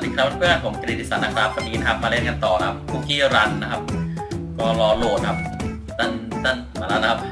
ดีครับเพื่อนๆผมกฤติศักดิ์นะครับวันนี้นะครับมาเล่นกันต่อครับคุกกี้รันนะครับก็รอโหลดครับตั้นมาแล้วนะครับ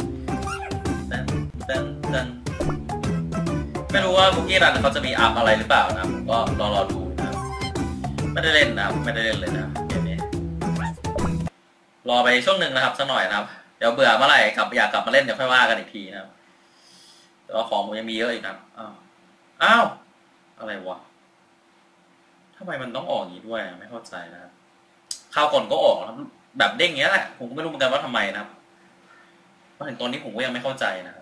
ตั้นไม่รู้ว่าคุกกี้รันเขาจะมีอัพอะไรหรือเปล่านะผมก็รอดูนะครับไม่ได้เล่นนะครับไม่ได้เล่นเลยนะเกมนี้รอไปช่วงหนึ่งนะครับสักหน่อยนะครับเดี๋ยวเบื่อเมื่อไหร่อยากกลับมาเล่นเดี๋ยวค่อยว่ากันอีกทีนะครับแล้วของผมยังมีเยอะอีกนะอ้าวอะไรวะทำไมมันต้องออกอย่างนี้ด้วยไม่เข้าใจนะครับข้าวก่อนก็ออกแล้วแบบเด้งอย่างนี้แหละผมก็ไม่รู้เหมือนกันว่าทำไมนะครับมาถึงตอนนี้ผมก็ยังไม่เข้าใจนะครับ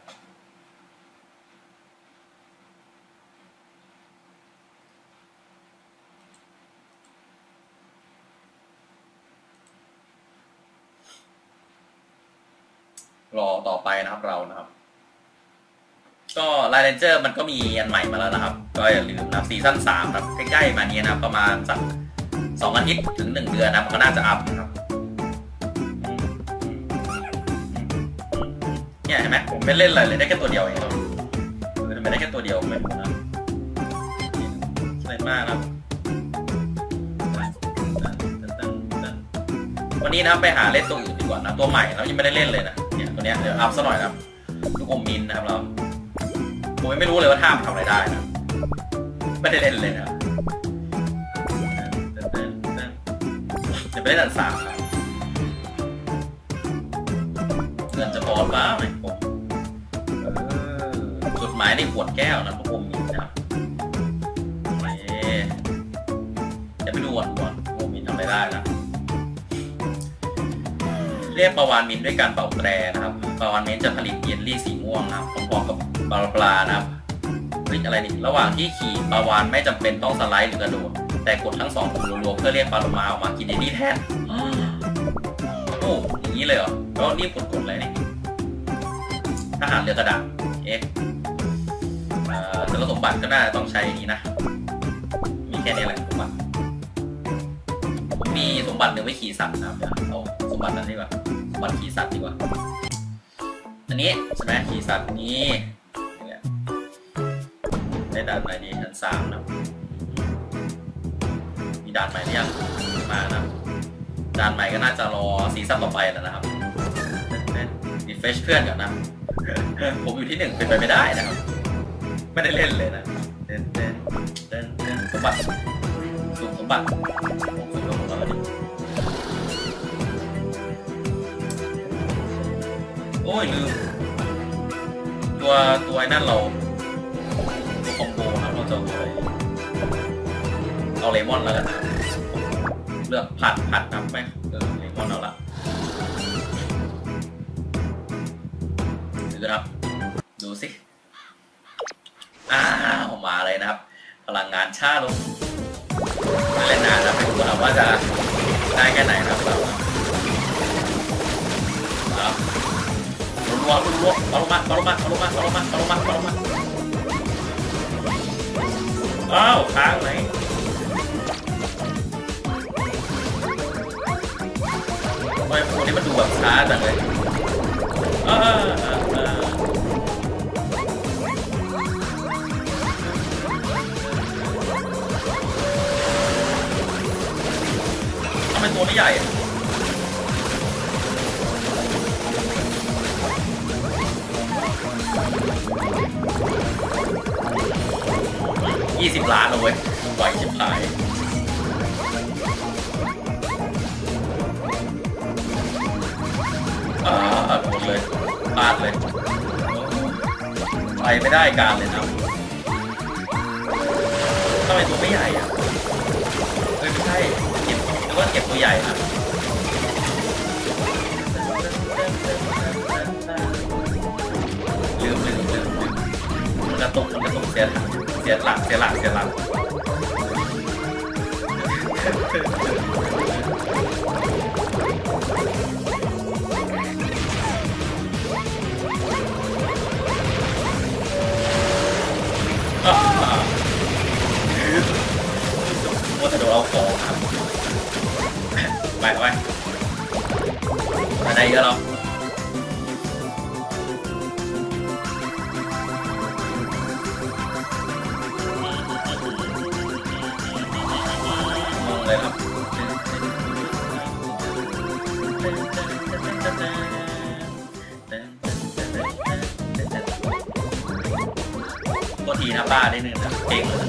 รอต่อไปนะครับเรานะครับก็ไลน์เรนเจอร์มันก็มีอันใหม่มาแล้วนะครับก็อย่าลืมนะซีซั่น3ครับใกล้ๆมานี้นะประมาณสัก2 อาทิตย์ถึง1 เดือนนะมันก็น่าจะอัพนะครับเนี่ยเห็นไหมผมไม่เล่นอะไรเลยได้แค่ตัวเดียวเองไม่ได้แค่ตัวเดียวไม่รู้นะอะไรมากครับวันนี้นะไปหาเล่นตัวอื่นดีกว่านะตัวใหม่เรายังไม่ได้เล่นเลยนะเนี่ยตัวเนี้ยเดี๋ยวอัพซะหน่อยนะครับลูกอมมินนะครับเราผมไม่รู้เลยว่าท่ามันทำอะไรได้นะไม่ได้เล่นเลยนะจะไปเล่นอัน3ครับเงินจะพอบ้าไหมผมจุดหมายในขวดแก้วนะลูกอมมินนะครับจะไปดูวันลูกอมมินทำอะไรได้นะเรียกปลาวานมินด้วยการเป่าแตรนะครับปลาวานมินจะผลิตเยลลี่สีม่วงนะครับพร้อมๆกับปลานะครับอะไรนี่ระหว่างที่ขี่ปลาวานไม่จำเป็นต้องสไลด์หรือกระโดดแต่กดทั้ง2 ปุ่มรัวๆเพื่อเรียกปลาโลมาออกมากินเยลลี่แทนโอ้อย่างนี้เลยเหรอแล้วนี่กดเลยนี่ทหารเรือกระดาษแต่ละสมบัติก็น่าจะต้องใช้นี้นะมีแค่นี้แหละสมบัติผมมีสมบัติหนึ่งไว้ขี่สัตว์นะครับเอาสมบัตินั้นดีกว่าสมบัติขี่สัตว์ดีกว่าอันนี้ใช่ไหมขี่สัตว์นี้ได้ด่านไหนดีชั้น3นะมีด่านใหม่หรือยังมานะด่านใหม่ก็น่าจะรอซีซั่นต่อไปแล้วนะครับรีเฟรชเพื่อนก่อนนะผมอยู่ที่1เป็นไปไม่ได้นะครับไม่ได้เล่นเลยนะเต้นสมบัติสูงสมบัติผมสูงของเราดิโอ้ยลืมตัวไอ้นั่นเราคอมโบครับเราจะเอาเลมอนแล้วกันนะเลือกผัดนะไม่เลมอนเอาละดูนะครับดูสิออกมาเลยนะครับพลังงานช้าลงเล่นนานนะไม่รู้ว่าจะได้แค่ไหนนะครับรัวเอาลงมาอ้าวค้างไหนทำไมพวกนี้มันดูแบบช้าจังเลยทำไมตัวไม่ใหญ่20 ล้านเลยเว้ยไหวชิบหายหมดเลยพลาดเลยไปไม่ได้การเลยนะทำไมตัวไม่ใหญ่อ่ะไม่ใช่เก็บหรือว่าเก็บตัวใหญ่นะลืมมันกระตุกเสียหลักว่าจะโดนเอาของครับไปอะไรเยอะเราเลยครับตัวทีนะป้าได้หนึ่งนะเก่งเลย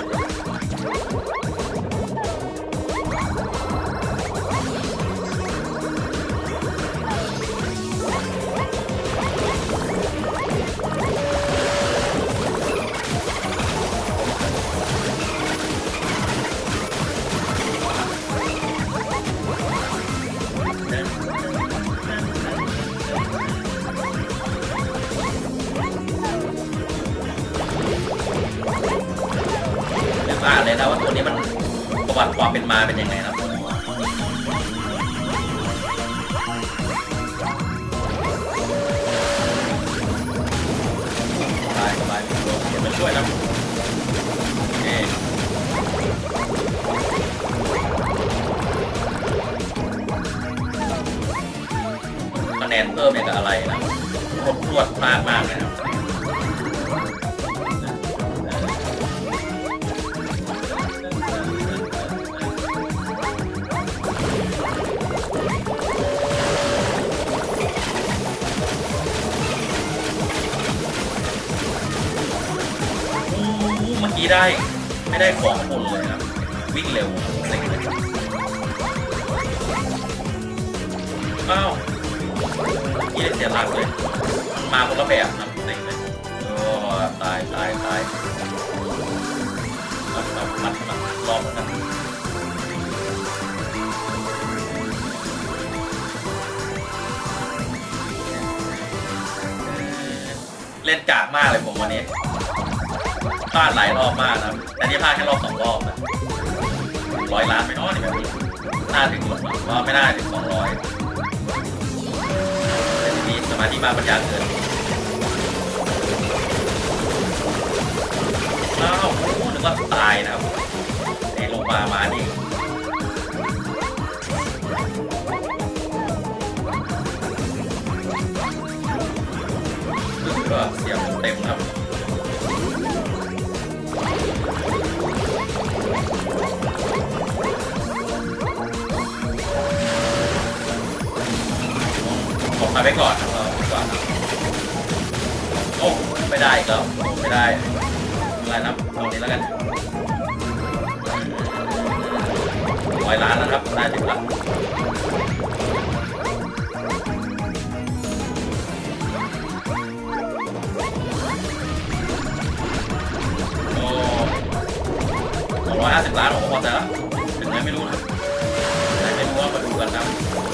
อ่านเลยนะว่าตัวนี้มันประวัติความเป็นมาเป็นยังไงนะสบายเดี๋ยวมาช่วยนะโอเคคะแนนเพิ่มเนี่ยกับอะไรนะรวดมากนะครับเมื่อกี้ได้ไม่ได้ของคนเลยครับวิ่งเร็วเซ็งเลยอ้าวยี่ได้เสียหลักเลยมาคนละแบบนะเซ็งเลยโอ้ตายมันรอบแล้วนะเล่นกากมากเลยผมวันนี้พลาดหลายรอบมากนะแต่นี่พลาดแค่รอบ2 รอบนะ100 ล้านไปน้อยนี่แบบนี้น่าถึงหรอกว่าไม่น่าถึง200แต่ทีนี้สมาธิมาปัญญาเกินอ้าวนึกว่าตายนะครับในลงมานี่ก็เสียบเต็มครับมาไปก่อนนะครับโอ้ไม่ได้ก็ไม่ได้อะไรนะเอานี้แล้วกัน100 ล้านแล้วครับได้ถึงแล้วโอ้250 ล้านผมพอใจแล้วถึงไหนไม่รู้นะไม่รู้ว่ามาดูกันนะ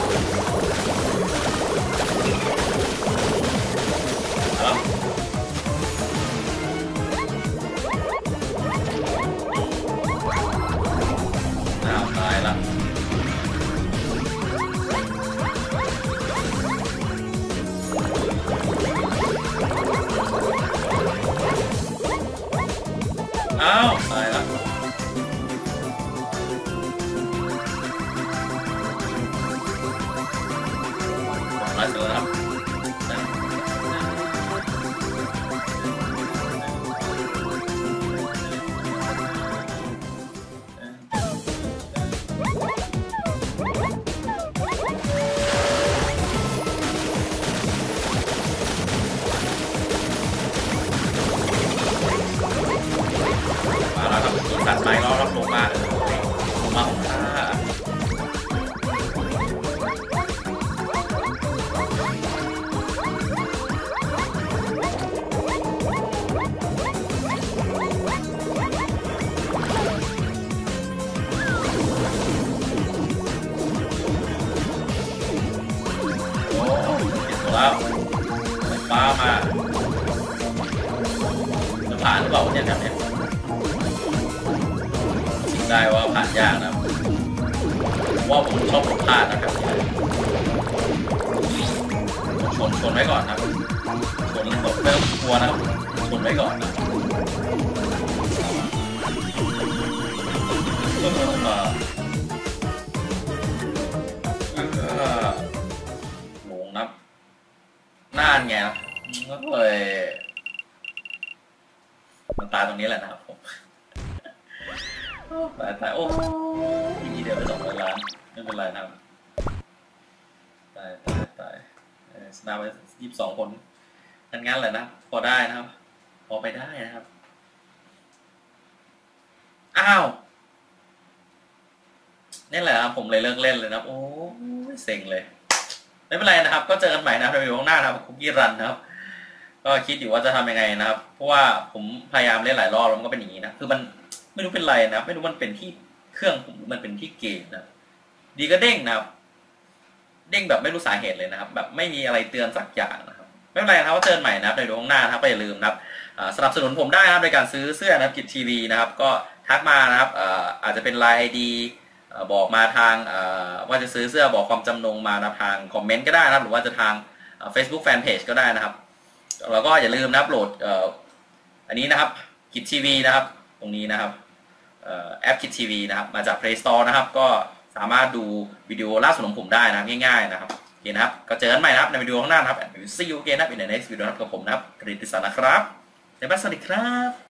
ตายละอ้าวตายละมาเจอแล้วตัดไม้ล้อรับลงมาของข้าโอ้เห็นแล้วป้ามาจะผ่านหรือเปล่าเนี่ยแบบนี้ได้ว่าผ่านยากนะว่าผมชอบผลพลาดนะครับชนไว้ก่อนครับชนแล้วเริ่มกลัวนะครับชนไว้ก่อนนะหลงนะน่านไงนะก็เลยมันตายตรงนี้แหละนะครับผมตายโอ้ทีเดียวไป200 ล้านไม่เป็นไรนะครับตายชนะไป22 คนงั้นแหละนะพอได้นะครับพอไปได้นะครับอ้าวนี่แหละครับผมเลยเลิกเล่นเลยนะโอ้ยเซ็งเลยไม่เป็นไรนะครับก็เจอกันใหม่นะครับในวิดีโอข้างหน้านะครับคุกกี้รันนะครับก็คิดอยู่ว่าจะทำยังไงนะครับเพราะว่าผมพยายามเล่นหลายรอบแล้วมันก็เป็นอย่างนี้นะคือมันไม่รู้เป็นไรนะไม่รู้มันเป็นที่เครื่องผมมันเป็นที่เกมนะดีก็เด้งนะครับเด้งแบบไม่รู้สาเหตุเลยนะครับแบบไม่มีอะไรเตือนสักอย่างนะครับไม่เป็นไรนะครับก็เจอกันใหม่นะครับในวิดีโอข้างหน้านะครับอย่าลืมนะครับสนับสนุนผมได้นะครับในการซื้อเสื้อนะครับกิจทีวีนะครับก็ทักมานะครับอาจจะเป็น LINE ID บอกมาทางว่าจะซื้อเสื้อบอกความจำนงมานะทางคอมเมนต์ก็ได้นะครับหรือว่าจะทาง Facebook Fanpage ก็ได้นะครับแล้วก็อย่าลืมนะครับโหลดอันนี้นะครับกิจทีวีนะครับตรงนี้นะครับแอปกิจทีวีนะครับมาจาก Play Store นะครับก็สามารถดูวิดีโอล่าสุดของผมได้นะครับง่ายๆนะครับโอเคนะครับก็เจอกันใหม่นะครับในวิดีโอข้างหน้านะครับ See you again นะครับ in the next video นะครับกับผมนะครับกฤติศักดิ์นะครับสวัสดีครับ